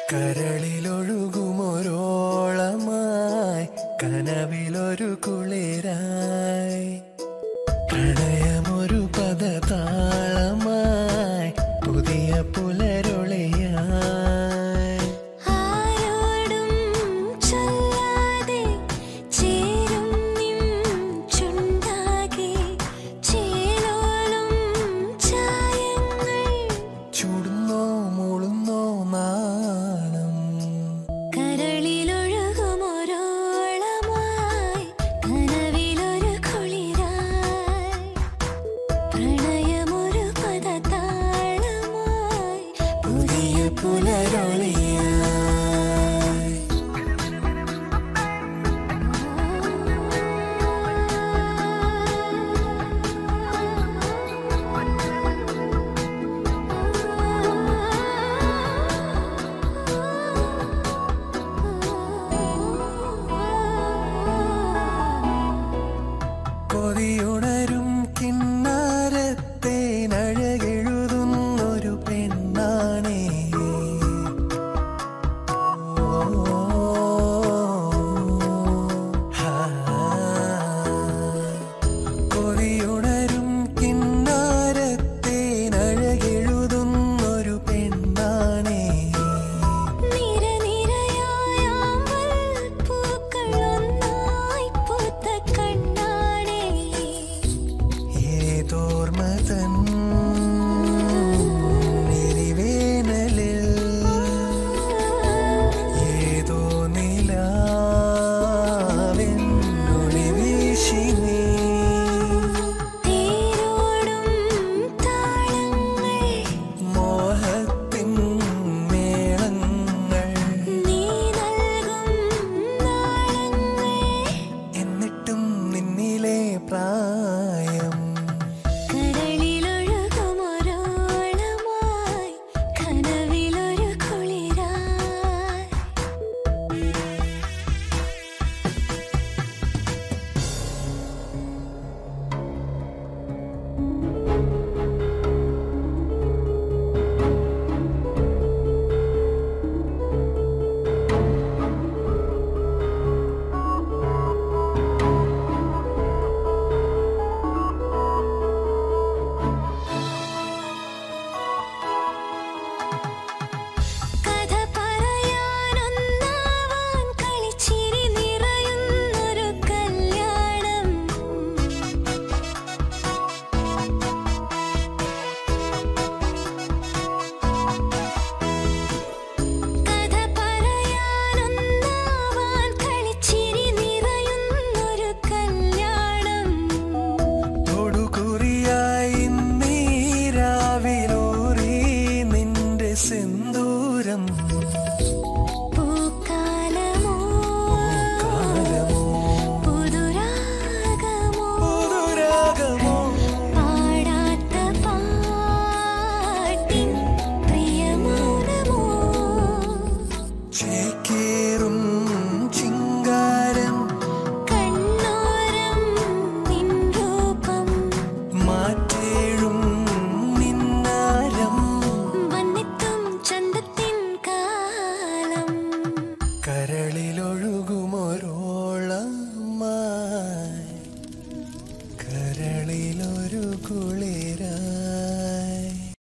കരളിലൊഴുകുമൊരോളമായി കനവിലൊരു കുളിരായി പ്രണയമൊരു പദതാളമായി പുതിയ പുലരൊളിയായി കൊതിയുണരും കിന്നാരത്തെ നഴകെഴുതുന്നൊരു പെണ്ണാണേ കൊതിയുണരും കിന്നാരത്തെ നഴകെഴുതുന്നൊരു പെണ്ണാണേ തോർമതൻ എരിവേനലിൽ ഏതോ നിലാവിൻ ഒളി വീശി നീ മോഹത്തിൻ മേളങ്ങൾ എന്നിട്ടും നിന്നിലെ പ്രായം സിന്ദൂരം പൂക്കാലമോ പുതുരാഗമോ പാടാത്ത പാട്ടിൻ പ്രിയമൗനമോ ചേക്കേറും ചിങ്കാരം കണ്ണോരം നിൻ രൂപം മാറ്റേഴും കരളിലൊഴുകുമൊരോളമായി കരളിലൊരു കുളിരായി